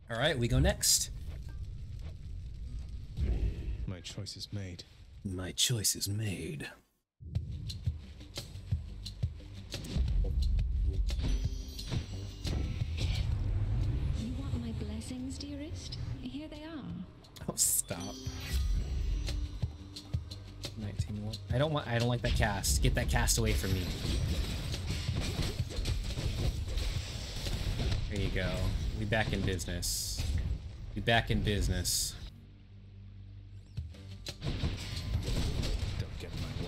All right, we go next. My choice is made. My choice is made. You want my blessings, dearest? Here they are. Oh, stop. 19. I don't like that cast. Get that cast away from me. There you go. We back in business. We back in business. Don't get in my way.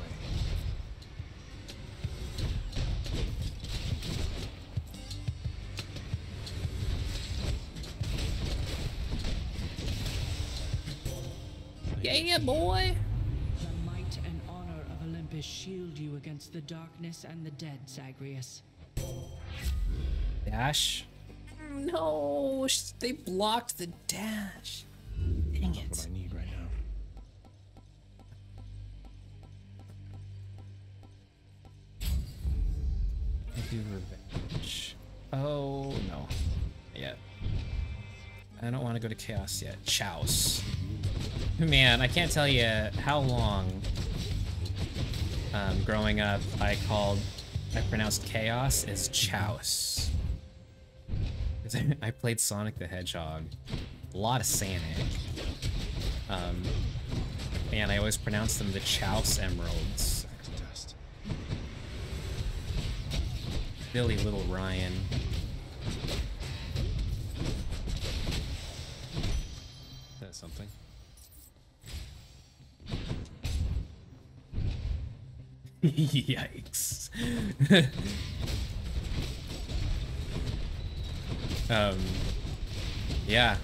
Yeah, boy. The might and honor of Olympus shield you against the darkness and the dead, Zagreus. Dash. No, they blocked the dash. Dang it. What I need right now. I do revenge. Oh no. Yeah. I don't want to go to chaos yet. Chouse. Man, I can't tell you how long growing up I pronounced chaos as chouse. I played Sonic the Hedgehog. A lot of Sonic. And I always pronounced them the Chouse Emeralds. Dust. Billy Little Ryan. That's something. Yikes. Yeah.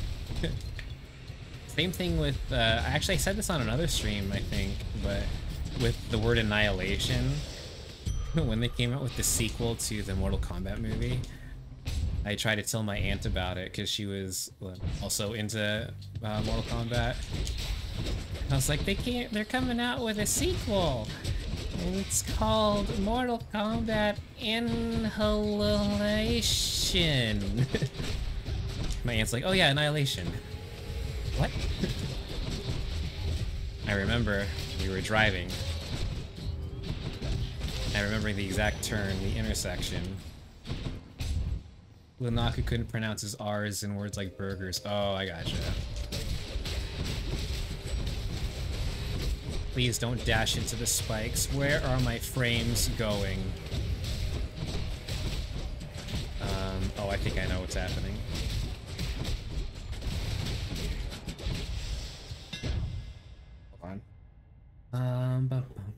Same thing with, actually I said this on another stream, I think, but with the word annihilation, when they came out with the sequel to the Mortal Kombat movie, I tried to tell my aunt about it because she was also into Mortal Kombat. I was like, they're coming out with a sequel, and it's called Mortal Kombat Annihilation. My aunt's like, oh yeah, Annihilation. What? I remember we were driving. I remember the exact turn, the intersection. Lunaka couldn't pronounce his R's in words like burgers. Oh, I gotcha. Please don't dash into the spikes. Where are my frames going? Oh, I think I know what's happening. Hold on.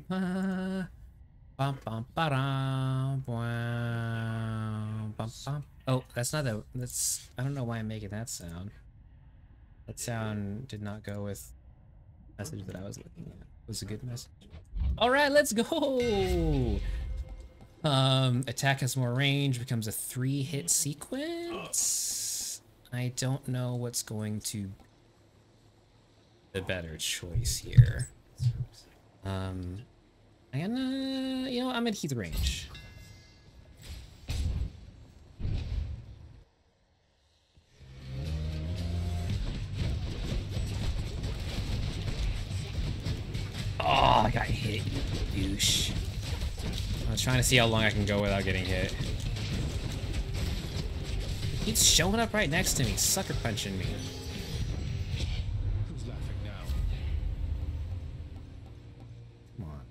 Oh, that's not a. That's. I don't know why I'm making that sound. That sound did not go with the message that I was looking at. It was a good message. All right, let's go. Attack has more range, becomes a 3-hit sequence. I don't know what's going to be the better choice here. I'm gonna, you know, I'm gonna keep the range. Oh, I got hit, you douche. I was trying to see how long I can go without getting hit. He's showing up right next to me, sucker punching me. Who's laughing now? Come on.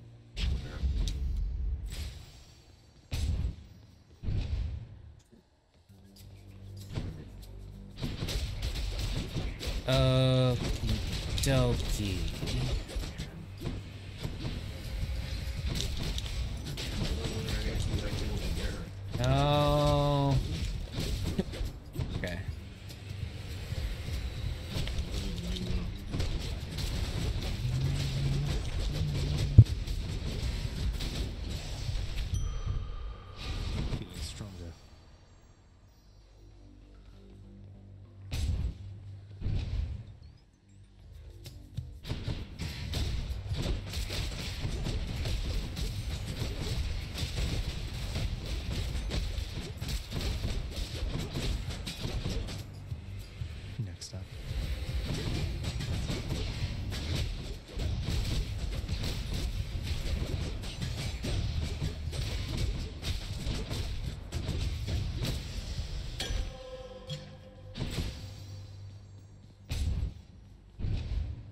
Dokey. No. Okay. Feeling stronger.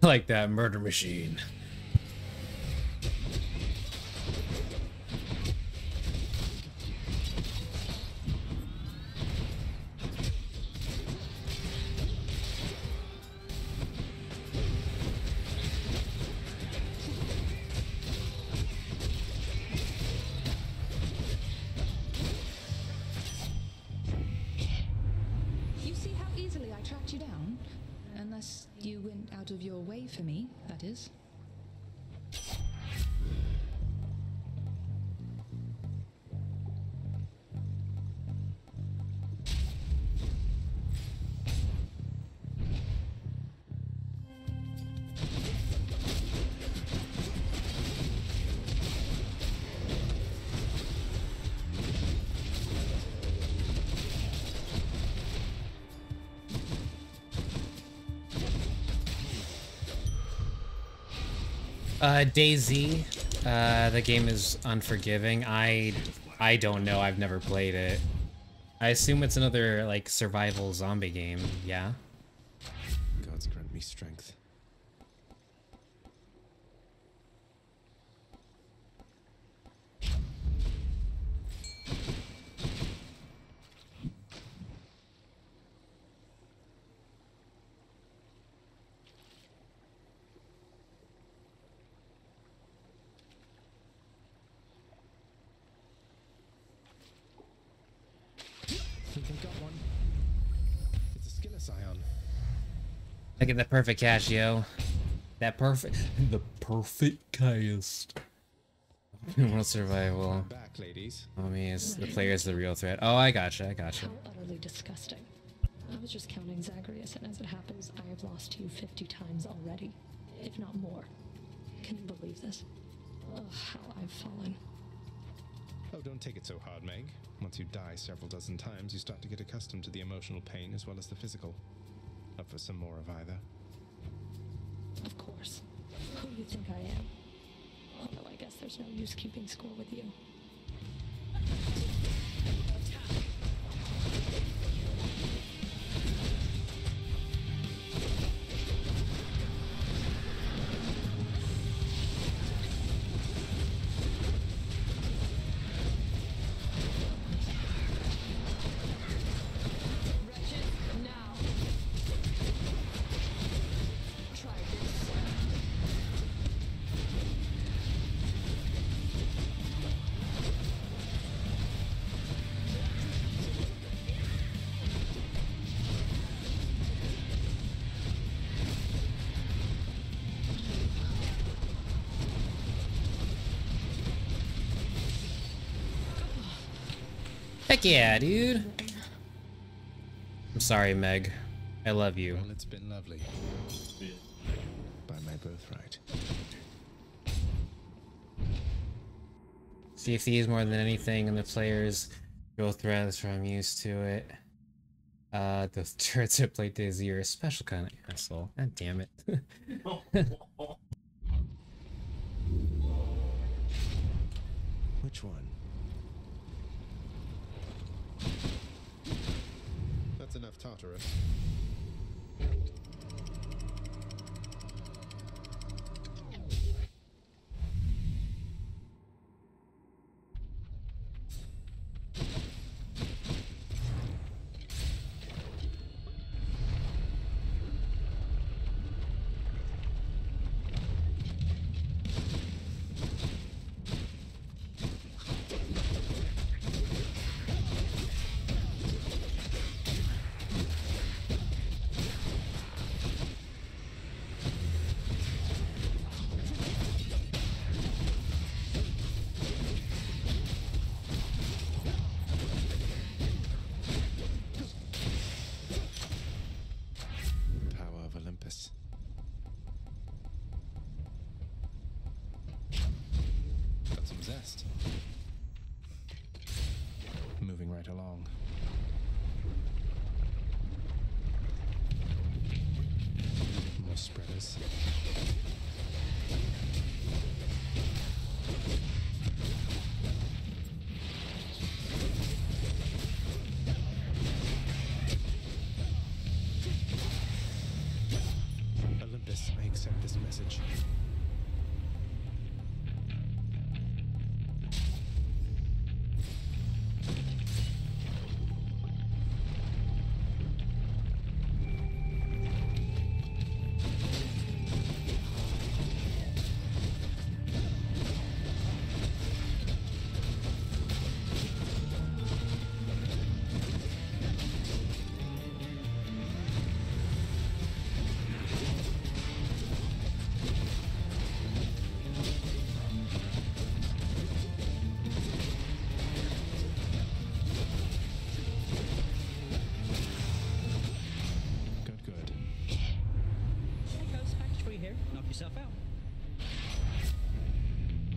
Like that murder machine. You see how easily I tracked you down? Unless you went out of your way for me, that is. DayZ, the game is unforgiving. I don't know. I've never played it. I assume it's another like survival zombie game. Yeah. Gods grant me strength. Think I got one. It's a Skilla Scion. Look at the perfect cast, yo. That perfect, the perfect cast. World survival. Back, ladies. Mommy is the player is the real threat. Oh, I gotcha. I gotcha. How utterly disgusting. I was just counting Zagreus, and as it happens, I have lost you 50 times already, if not more. Can you believe this? Oh, how I've fallen. Oh, don't take it so hard, Meg. Once you die several dozen times, you start to get accustomed to the emotional pain as well as the physical. Up for some more of either. Of course. Who do you think I am? Although I guess there's no use keeping score with you. Heck yeah, dude. I'm sorry, Meg. I love you. Well, it's been lovely. By my birthright. CFD more than anything, and the players go threats from I'm used to it. The turrets that play DayZ are a special kind of asshole. God damn it. Which one? That's enough Tartarus.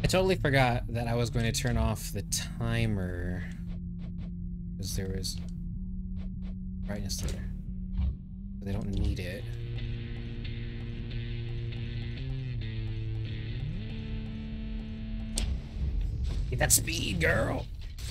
I totally forgot that I was going to turn off the timer because there was brightness there. They don't need it. Get that speed, girl!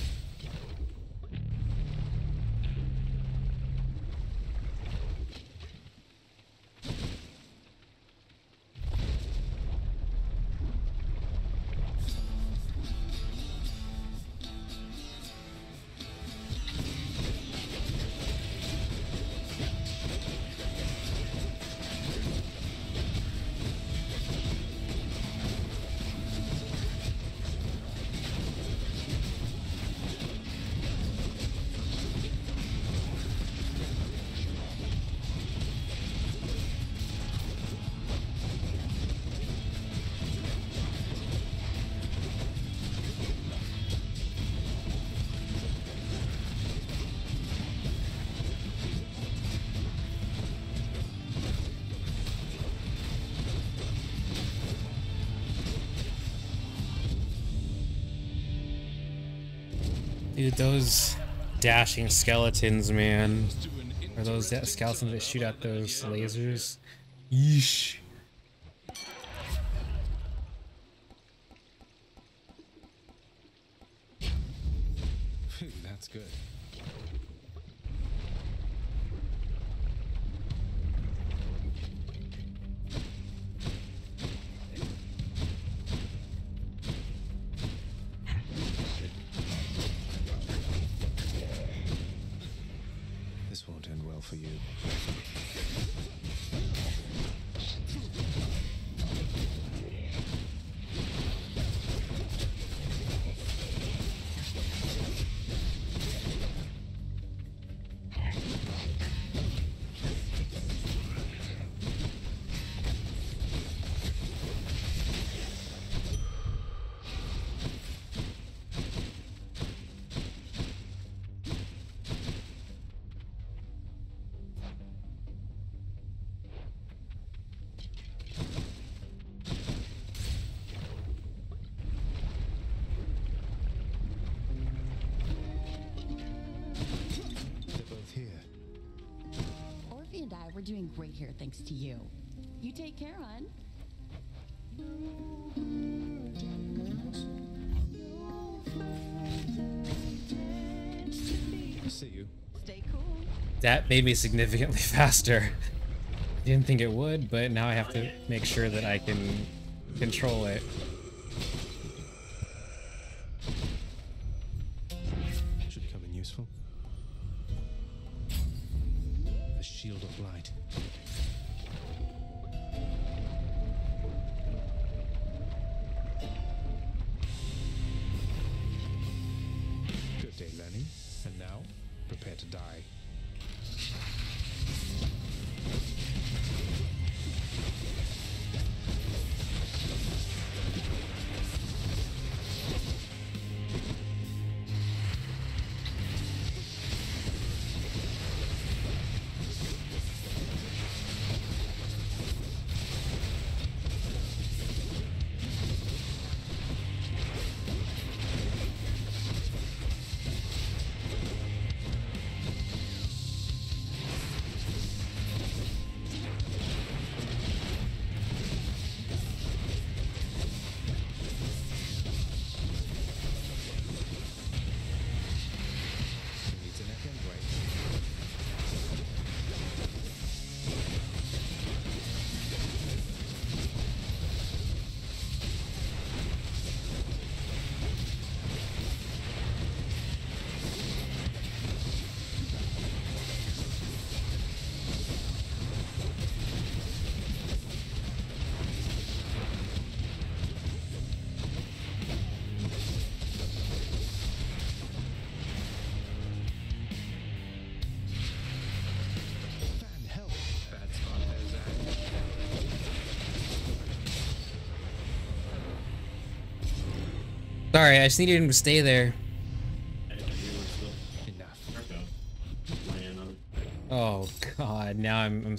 Dude, those dashing skeletons, man. Or those skeletons that shoot out those lasers. Yeesh. Phew, that's good. This won't end well for you. We're doing great here thanks to you. You take care, hon. See you. Stay cool. That made me significantly faster. Didn't think it would, but now I have to make sure that I can control it. Should come in useful. The shield of light. Good day, Lenny. And now, prepare to die. Needs an echo break. Fan, help! Bad spot there, Zach. Sorry, I just needed him to stay there. Enough. Oh god, now I'm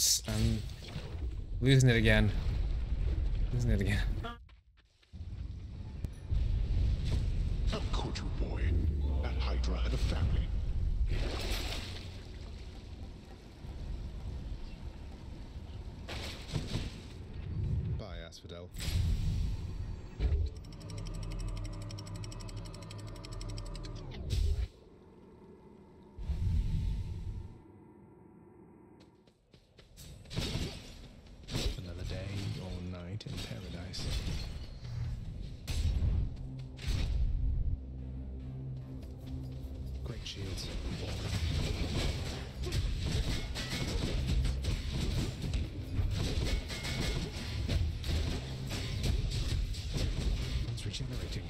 losing it again. Losing it again. Hydra had a family. Bye, Asphodel. Another day or night in paradise. Great shields. It's regenerating.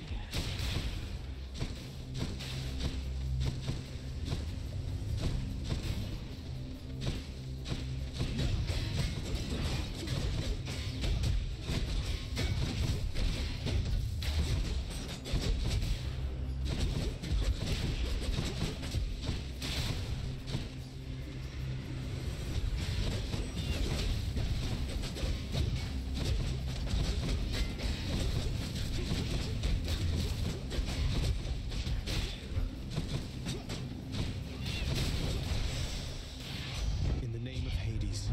In the name of Hades.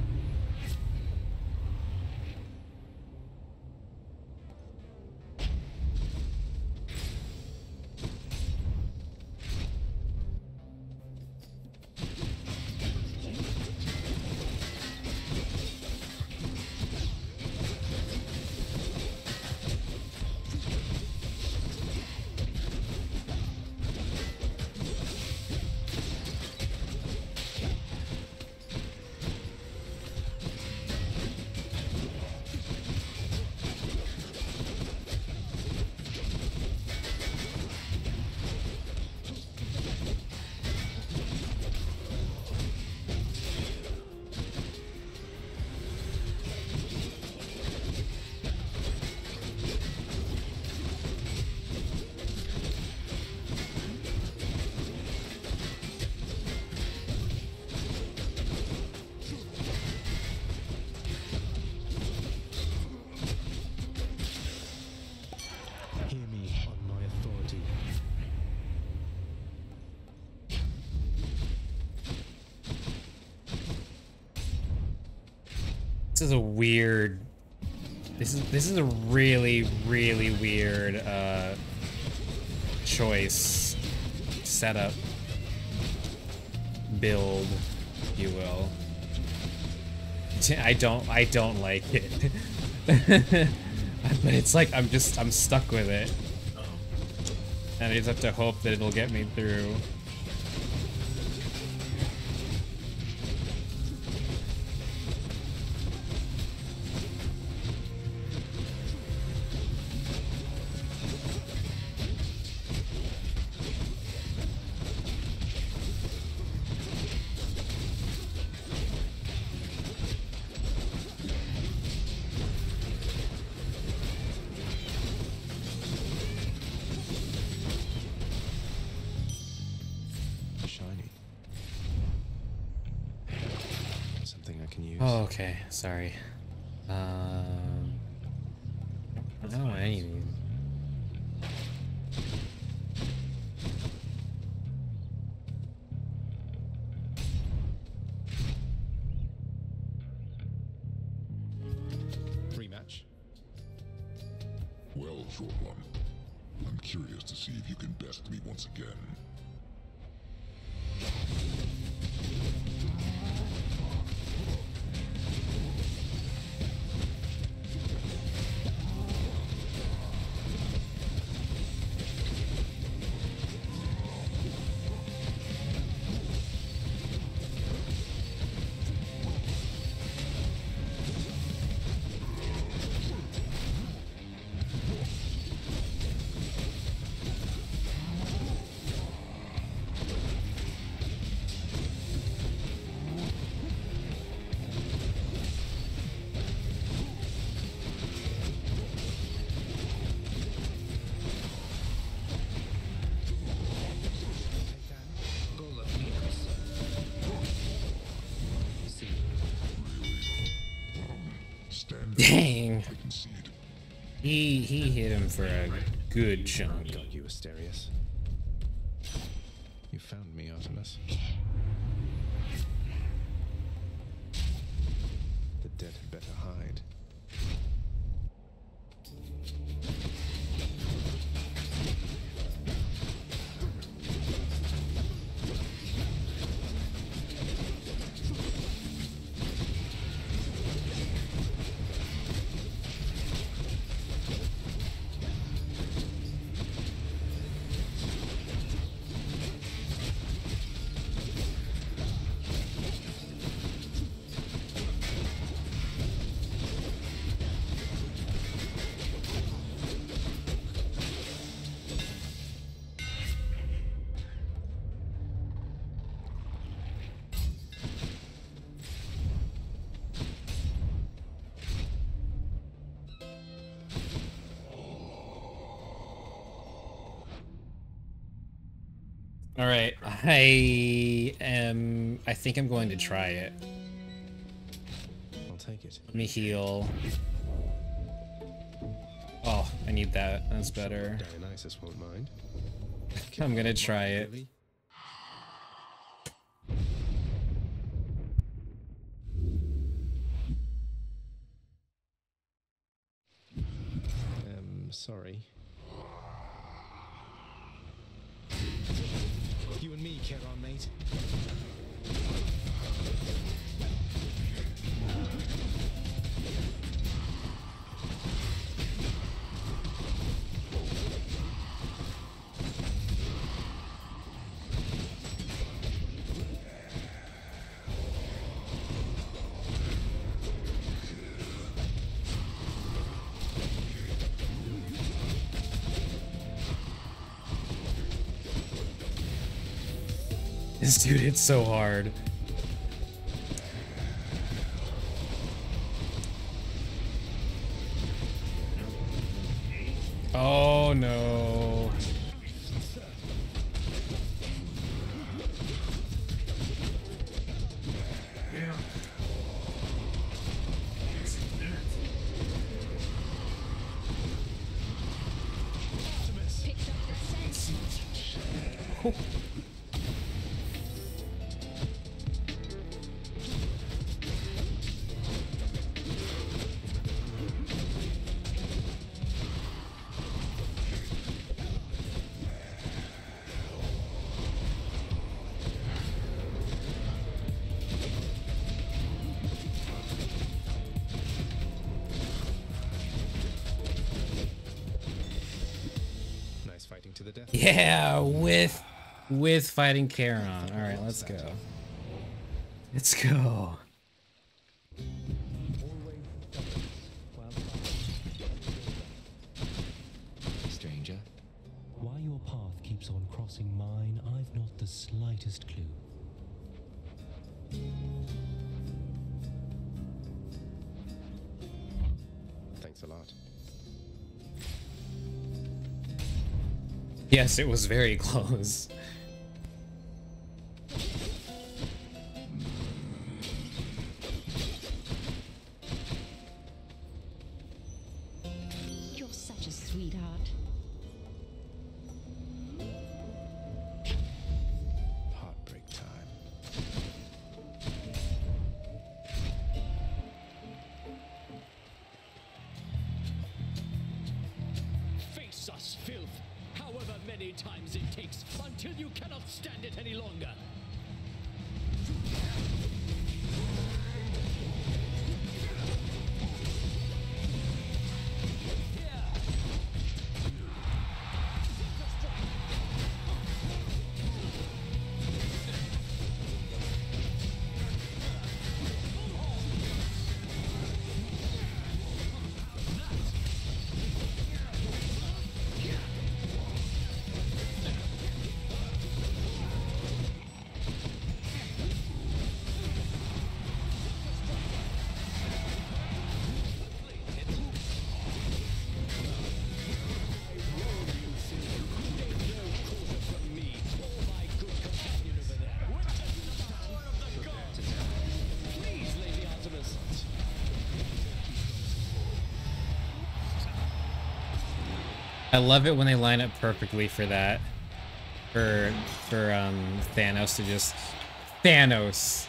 Hear me on my authority. This is a weird. This is a really weird choice, setup, build, if you will. I don't like it. But it's like I'm stuck with it. And I just have to hope that it'll get me through. Shiny. Something I can use. Oh, okay, sorry. I don't want any of these. Rematch. Well, short one. I'm curious to see if you can best me once again. Dang. He hit him for a good chunk. Got you, Asterius. found me, Artemis. The dead had better hide. All right, I think I'm going to try it. I'll take it. Let me heal. Oh, I need that. That's better. Dionysus won't mind. I'm gonna try it. Really? Sorry. You and me, Charon, mate. This dude hits so hard. Oh no. Nice fighting to the death. Yeah, with fighting Charon. All right, let's go. Let's go. Stranger, why your path keeps on crossing mine, I've not the slightest clue. Thanks a lot. Yes, it was very close. You're such a sweetheart. Heartbreak time. Face us, filth, however many times it takes, until you cannot stand it any longer. I love it when they line up perfectly for that. for Thanos to just Thanos.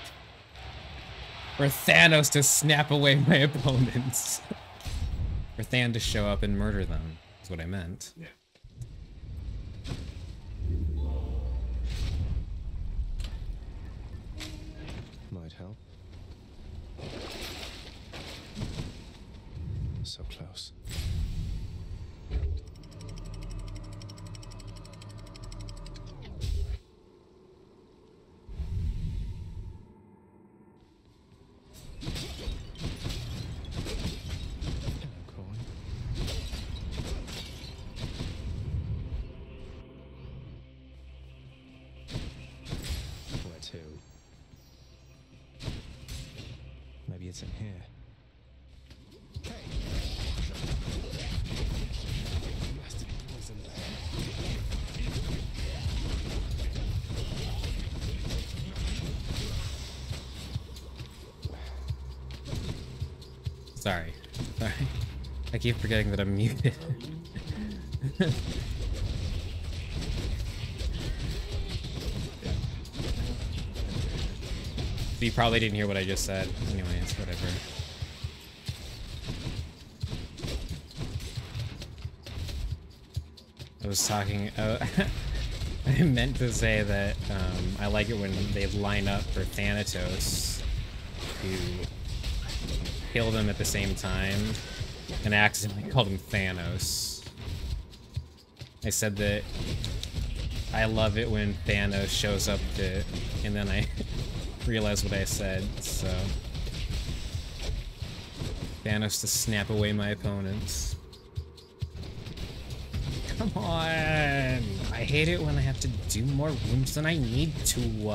For Thanos to snap away my opponents. For Than to show up and murder them. That's what I meant. Yeah. Might help. So close. Maybe it's in here. Sorry. I keep forgetting that I'm muted. You probably didn't hear what I just said. Anyways, whatever. I was talking... I meant to say that I like it when they line up for Thanatos to kill them at the same time, and I accidentally called him Thanos. I said that I love it when Thanos shows up to... and then I... realize what I said, so... Thanos to snap away my opponents. Come on! I hate it when I have to do more rooms than I need to,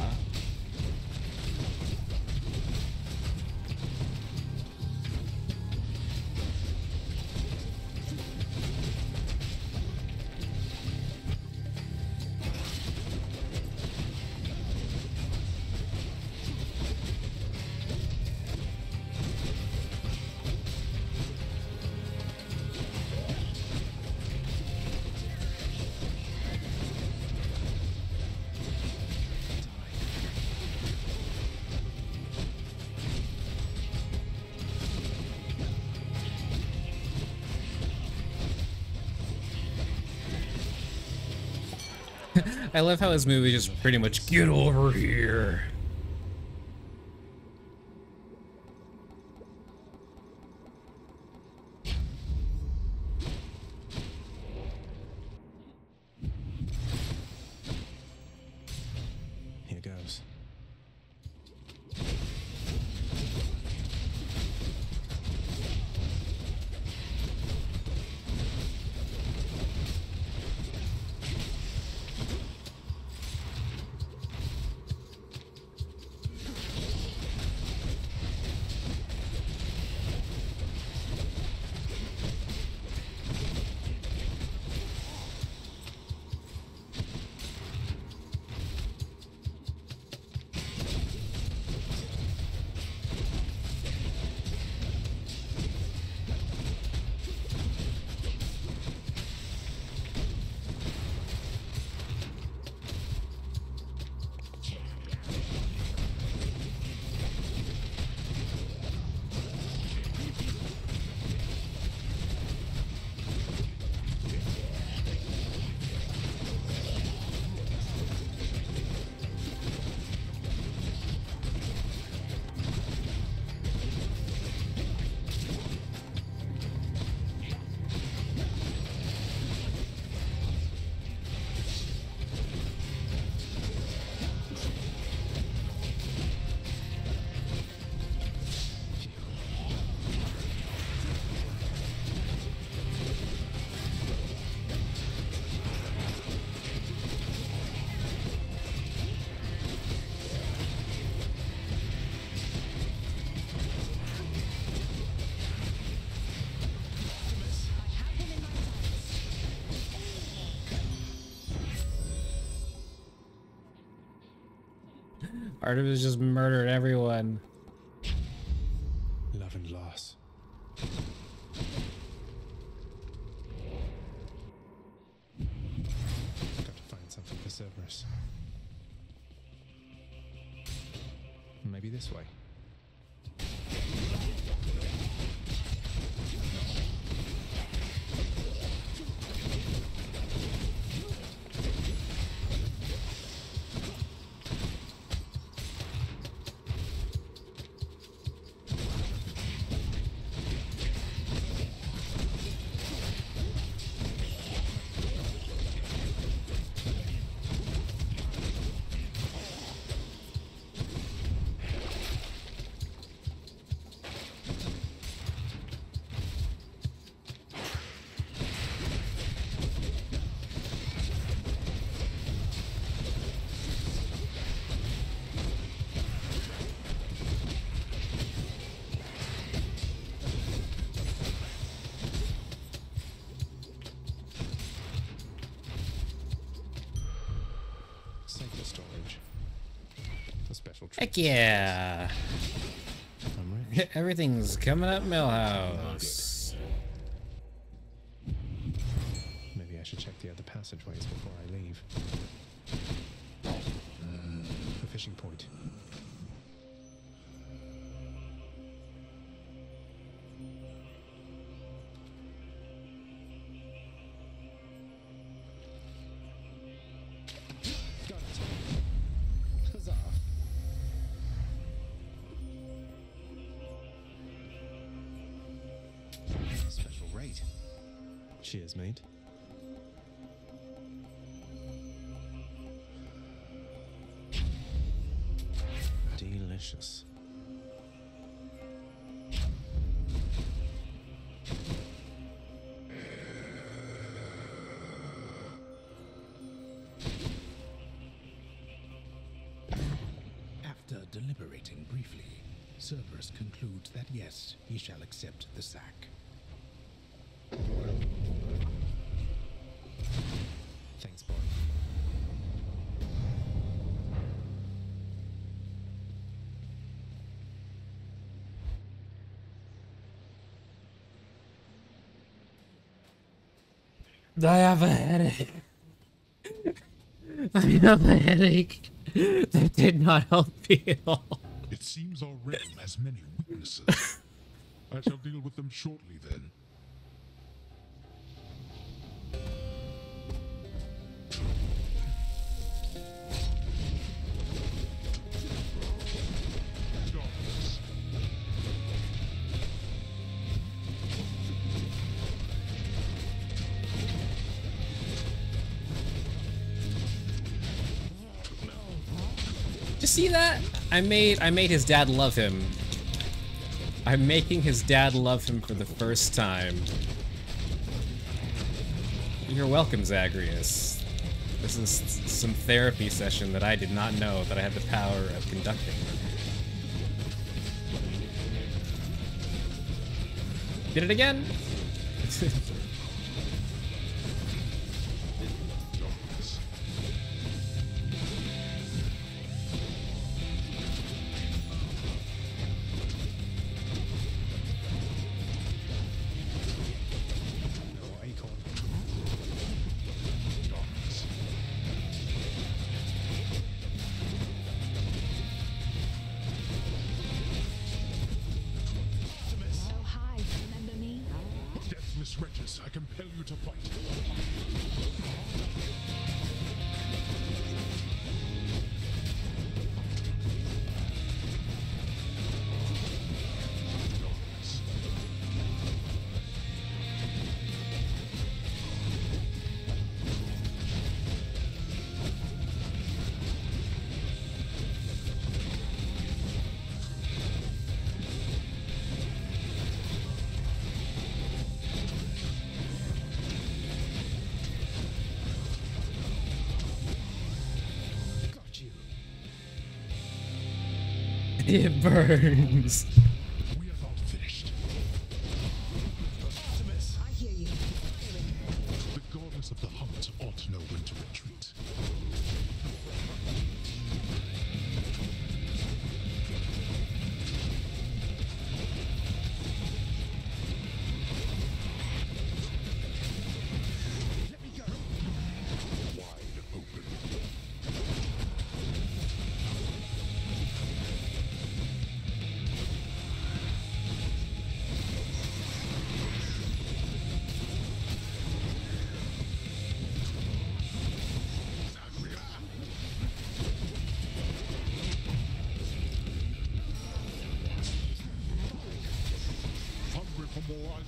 I love how this movie just pretty much get over here. Here goes. Artemis just murdered everyone. Love and loss. Got to Cerberus. Maybe this way. Safer storage. A special treat. Heck yeah! I'm ready. Everything's coming up Millhouse. Maybe I should check the other passageways before I leave. The fishing point. Got it. Huzzah. Special rate. Cheers, mate. Delicious. After deliberating briefly, Cerberus concludes that yes, he shall accept the sack. Thanks, boy. I have a headache. I have a headache. That did not help me at all. It seems our realm has many weaknesses. I shall deal with them shortly then. Darkness. Just see that? I made his dad love him. I'm making his dad love him for the first time. You're welcome, Zagreus. This is some therapy session that I did not know that I had the power of conducting. Did it again? Oh, hi. Remember me? Deathless wretches, I compel you to fight. Darkness. Got you. It burns. We are not finished. Artemis! I hear you. The goddess of the hunt ought to know when to retreat. Let me go! Wide open.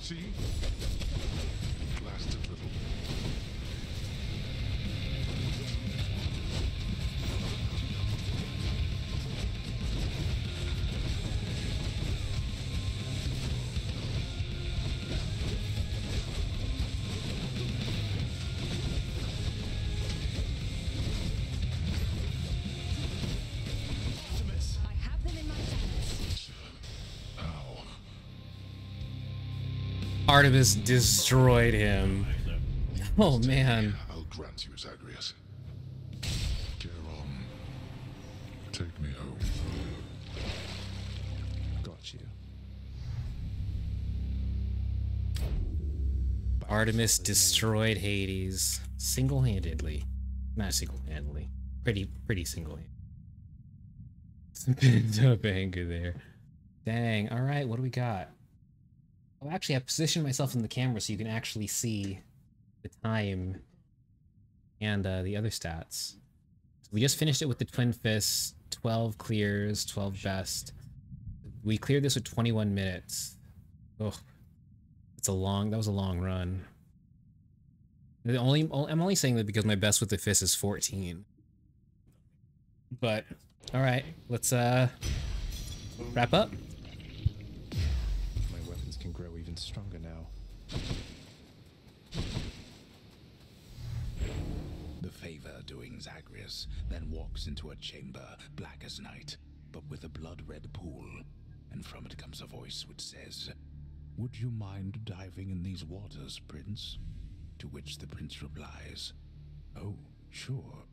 See? Lasted little. I have them in my sights. Ow. Artemis destroyed him. Oh man. I'll grant you, Zagreus. Charon, take me home. Got you. Artemis destroyed Hades single-handedly. Not single-handedly. Pretty single-handedly. Topanga there. Dang. All right, what do we got? Oh, actually, I positioned myself in the camera so you can actually see the time and the other stats. So we just finished it with the Twin Fists. 12 clears, 12 best. We cleared this with 21 minutes. Oh, that was a long run. I'm only saying that because my best with the fist is 14. But all right, let's wrap up. My weapons can grow even stronger now. The favor doing Zagreus then walks into a chamber black as night, but with a blood-red pool, and from it comes a voice which says, "Would you mind diving in these waters, Prince?" To which the prince replies, "Oh, sure,